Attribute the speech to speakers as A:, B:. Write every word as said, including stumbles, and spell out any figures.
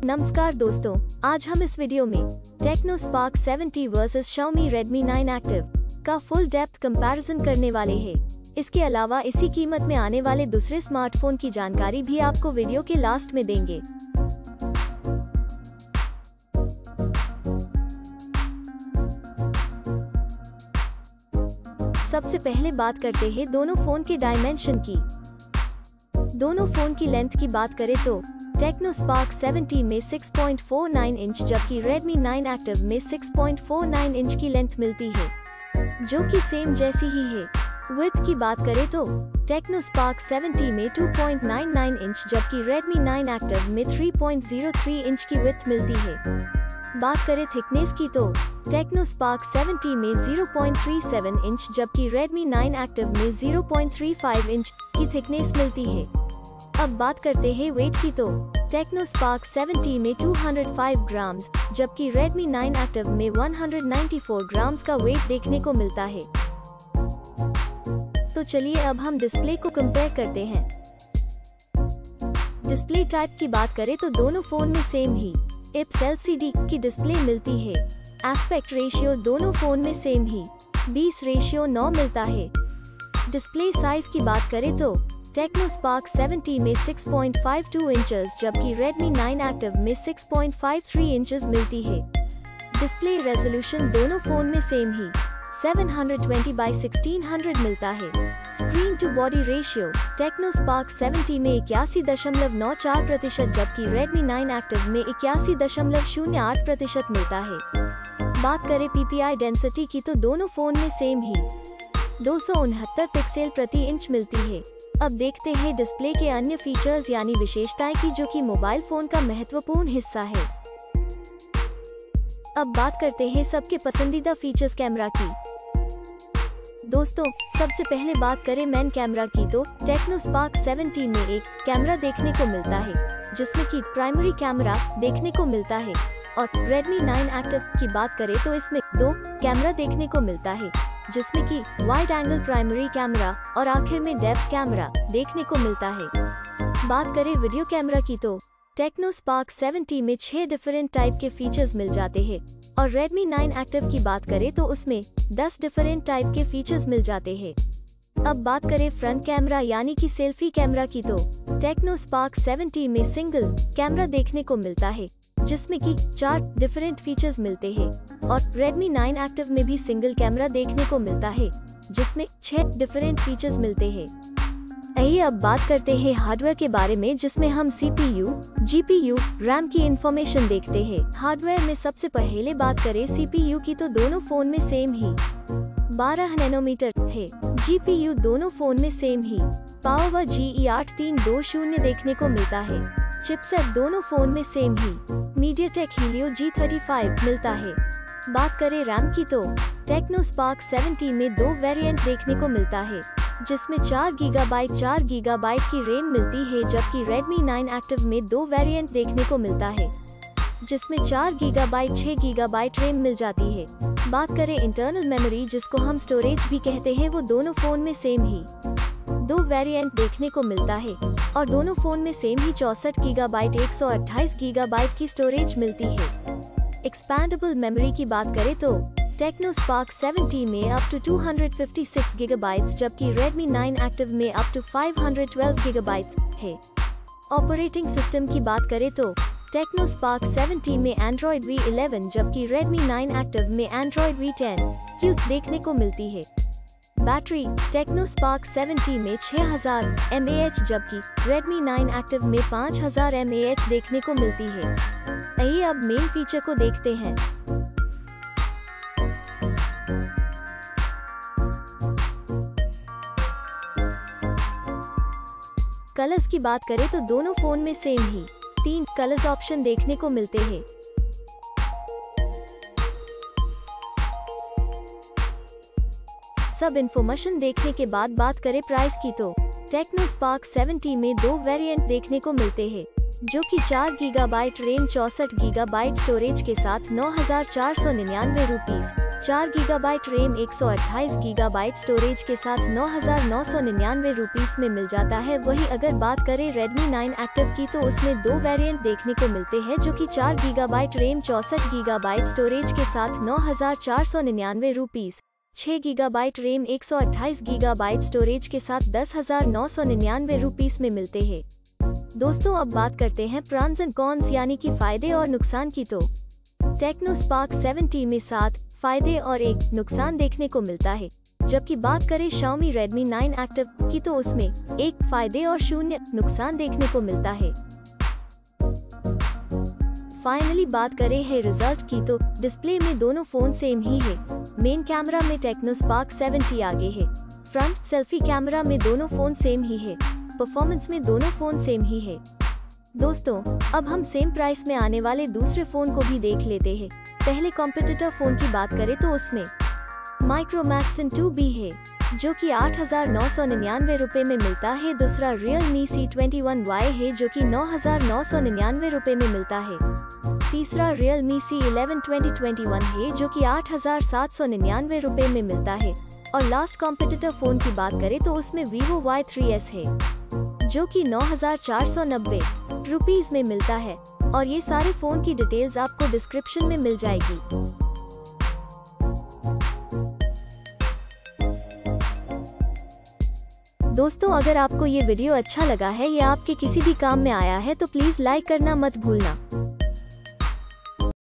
A: नमस्कार दोस्तों, आज हम इस वीडियो में Tecno Spark seventy versus Xiaomi Redmi nine active का फुल डेप्थ कंपैरिजन करने वाले हैं। इसके अलावा इसी कीमत में आने वाले दूसरे स्मार्टफोन की जानकारी भी आपको वीडियो के लास्ट में देंगे। सबसे पहले बात करते हैं दोनों फोन के डायमेंशन की। दोनों फोन की लेंथ की बात करें तो टेक्नो स्पार्क सेवेंटी में six point four nine inch जबकि Redmi नाइन एक्टिव में six point four nine inch की लेंथ मिलती है, जो कि सेम जैसी ही है। विड्थ की बात करें तो टेक्नो स्पार्क सेवेंटी में two point nine nine inch जबकि Redmi नाइन एक्टिव में three point zero three inch की विड्थ मिलती है। बात करें थिकनेस की तो टेक्नो स्पार्क सेवेंटी में zero point three seven inch जबकि Redmi नाइन एक्टिव में zero point three five inch की थिकनेस मिलती है। अब बात करते हैं वेट की तो टेक्नो स्पार्क सेवेंटी में टू हंड्रेड फाइव ग्राम्स जबकि Redmi नाइन एक्टिव में one hundred ninety four grams का वेट देखने को मिलता है। तो चलिए अब हम डिस्प्ले को कंपेयर करते हैं। डिस्प्ले टाइप की बात करें तो दोनों फोन में सेम ही I P S L C D की डिस्प्ले मिलती है। एस्पेक्ट रेशियो दोनों फोन में सेम ही बीस रेशियो नौ मिलता है। डिस्प्ले साइज की बात करें तो टेक्नो स्पार्क सेवेंटी में six point five two inches जबकि Redmi नाइन एक्टिव में six point five three inches मिलती है। डिस्प्ले रेजोल्यूशन दोनों फोन में सेम ही seven twenty by sixteen hundred मिलता है। Screen to body ratio Tecno Spark seventy में इक्यासी दशमलव नौ चार प्रतिशत जबकि Redmi नाइन एक्टिव में इक्यासी दशमलव शून्य आठ प्रतिशत मिलता है। बात करें पी पी आई डेंसिटी की तो दोनों फोन में सेम ही दो सौ उनहत्तर पिक्सल प्रति इंच मिलती है। अब देखते हैं डिस्प्ले के अन्य फीचर्स यानी विशेषताएं की, जो कि मोबाइल फोन का महत्वपूर्ण हिस्सा है। अब बात करते हैं सबके पसंदीदा फीचर्स कैमरा की। दोस्तों, सबसे पहले बात करें मेन कैमरा की तो टेक्नो स्पार्क सेवेंटी में एक कैमरा देखने को मिलता है, जिसमें कि प्राइमरी कैमरा देखने को मिलता है, और Redmi नाइन एक्टिव की बात करें तो इसमें दो कैमरा देखने को मिलता है, जिसमें कि वाइड एंगल प्राइमरी कैमरा और आखिर में डेप्थ कैमरा देखने को मिलता है। बात करें वीडियो कैमरा की तो टेक्नो स्पार्क सेवेंटी में छह डिफरेंट टाइप के फीचर्स मिल जाते हैं, और Redmi नाइन एक्टिव की बात करें तो उसमें दस डिफरेंट टाइप के फीचर्स मिल जाते हैं। अब बात करें फ्रंट कैमरा यानी कि सेल्फी कैमरा की तो टेक्नो स्पार्क सेवेंटी में सिंगल कैमरा देखने को मिलता है, जिसमें कि चार डिफरेंट फीचर्स मिलते हैं, और Redmi नाइन एक्टिव में भी सिंगल कैमरा देखने को मिलता है, जिसमें छह डिफरेंट फीचर्स मिलते हैं। आइए अब बात करते हैं हार्डवेयर के बारे में, जिसमें हम C P U, G P U, RAM की इंफॉर्मेशन देखते हैं। हार्डवेयर में सबसे पहले बात करें सी पी यू की तो दोनों फोन में सेम ही बारह नैनोमीटर है। जी पी यू दोनों फोन में सेम ही पावर जी ई आठ तीन दो शून्य देखने को मिलता है। चिपसेट दोनों फोन में सेम ही MediaTek Helio G thirty five मिलता है। बात करें रैम की तो टेक्नो स्पार्क सेवेंटी में दो वेरिएंट देखने को मिलता है, जिसमें चार गीगाबाइट चार गीगाबाइट की रैम मिलती है, जबकि Redmi नाइन एक्टिव में दो वेरिएंट देखने को मिलता है, जिसमें चार गीगाबाइट छह गीगाबाइट रैम मिल जाती है। बात करें इंटरनल मेमोरी, जिसको हम स्टोरेज भी कहते हैं, वो दोनों फोन में सेम ही दो वेरिएंट देखने को मिलता है, और दोनों फोन में सेम ही चौसठ गीगाबाइट एक सौ अट्ठाईस गीगाबाइट की स्टोरेज मिलती है। एक्सपैंडेबल मेमोरी की बात करें तो टेक्नो स्पार्क सेवेंटी में up to two hundred fifty six gigabytes जबकि Redmi नाइन एक्टिव में up to five hundred twelve gigabytes है। ऑपरेटिंग सिस्टम की बात करें तो टेक्नो स्पार्क सेवेंटी में Android वी इलेवन जबकि Redmi नाइन एक्टिव में Android वी टेन क्यू देखने को मिलती है। बैटरी टेक्नो स्पार्क सेवेंटी में छह हज़ार एम ए एच जबकि Redmi नाइन एक्टिव में पाँच हज़ार एम ए एच देखने को मिलती है। आइए अब मेन फीचर को देखते हैं। कलर्स की बात करें तो दोनों फोन में सेम ही तीन कलर्स ऑप्शन देखने को मिलते हैं। सब इन्फॉर्मेशन देखने के बाद बात करें प्राइस की तो टेक्नो स्पार्क सेवेंटी में दो वेरिएंट देखने को मिलते हैं, जो कि चार गीगाबाइट रैम चौसठ गीगाबाइट स्टोरेज के साथ नौ हजार चार सौ निन्यानवे रुपीज चार गीगाबाइट रैम एक सौ अट्ठाईस गीगाबाइट स्टोरेज के साथ नौ हजार नौ सौ निन्यानवे रुपीस में मिल जाता है। वही अगर बात करें Redmi नाइन एक्टिव की तो उसमें दो वेरिएंट देखने को मिलते हैं, जो कि चार गीगाबाइट रैम चौसठ गीगाबाइट स्टोरेज के साथ नौ हजार चार सौ निन्यानवे रुपीस, छह गीगाबाइट रैम एक सौ अट्ठाईस गीगाबाइट स्टोरेज के साथ दस हजार नौ सौ निन्यानवे रुपीस में मिलते हैं। दोस्तों अब बात करते हैं प्रॉन्स एंड कॉन्स यानी कि फायदे और नुकसान की। तो टेक्नो स्पार्क सेवन में सात फायदे और एक नुकसान देखने को मिलता है, जबकि बात करें Xiaomi Redmi नाइन एक्टिव की तो उसमें एक फायदे और शून्य नुकसान देखने को मिलता है। फाइनली बात करें है रिजल्ट की तो डिस्प्ले में दोनों फोन सेम ही है। मेन कैमरा में टेक्नो स्पार्क सेवन आगे है। फ्रंट सेल्फी कैमरा में दोनों फोन सेम ही है। परफॉर्मेंस में दोनों फोन सेम ही है। दोस्तों अब हम सेम प्राइस में आने वाले दूसरे फोन को भी देख लेते हैं। पहले कॉम्पिटिटर फोन की बात करें तो उसमें माइक्रोमैक्स इन टू बी है, जो कि आठ हजार नौ सौ निन्यानवे रुपए में मिलता है। दूसरा Realme C twenty one Y है, जो कि नौ हजार नौ सौ निन्यानवे रुपए में मिलता है। तीसरा Realme C eleven twenty twenty one है, जो कि आठ हजार सात सौ निन्यानवे रुपए में मिलता है। और लास्ट कॉम्पिटिटर फोन की बात करें तो उसमें Vivo वाई थ्री एस है, जो कि नौ हजार चार सौ नब्बे रुपीस में मिलता है। और ये सारे फोन की डिटेल्स आपको डिस्क्रिप्शन में मिल जाएगी। दोस्तों अगर आपको ये वीडियो अच्छा लगा है या आपके किसी भी काम में आया है तो प्लीज लाइक करना मत भूलना।